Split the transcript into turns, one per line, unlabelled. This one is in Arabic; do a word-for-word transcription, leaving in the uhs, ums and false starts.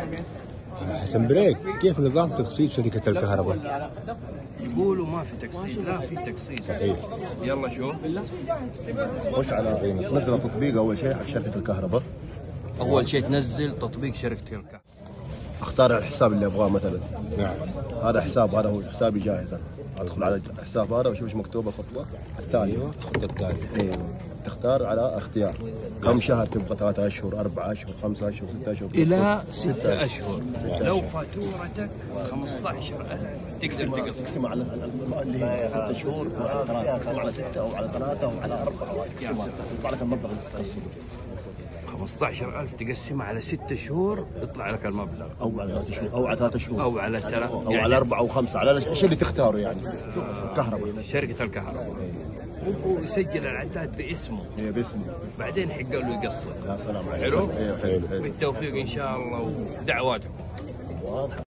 حسن بريك، كيف نظام تقسيط شركة الكهرباء؟
يقولوا ما في تقسيط، لا في تقسيط.
صحيح.
يلا شوف.
خش على نزل تطبيق اول شيء على شركه الكهرباء.
اول شيء تنزل تطبيق شركه الكهرباء.
اختار الحساب اللي ابغاه مثلا.
نعم.
هذا حساب، هذا هو حسابي جاهز. ادخل على الحساب هذا واشوف ايش مكتوب الخطوه الثانيه.
ايوه الخطة الثانية.
ايوه تختار على اختيار كم شهر تبغى، ثلاثة اشهر، أربعة اشهر، خمسة اشهر، ستة اشهر
الى ستة اشهر. لو فاتورتك خمسة عشر ألف تقدر تقسط.
تقسم على اللي هي ستة شهور وعلى ثلاثة، تقسم على ستة او على ثلاثة او على أربعة، يطلع لك المبلغ اللي تقسمه.
خمسة عشر ألف تقسمها على ستة شهور يطلع لك المبلغ.
او على ثلاثة شهور او على ثلاثة شهور
او على ثلاث
او على أربعة او خمسة، على الشيء اللي تختاره يعني. الكهرباء،
شركة الكهرباء. ويسجل العداد باسمه.
هي باسمه.
بعدين حق له يقسط.
يا سلام عليك.
حلو؟
حلو حلو.
بالتوفيق ان شاء الله ودعواتكم.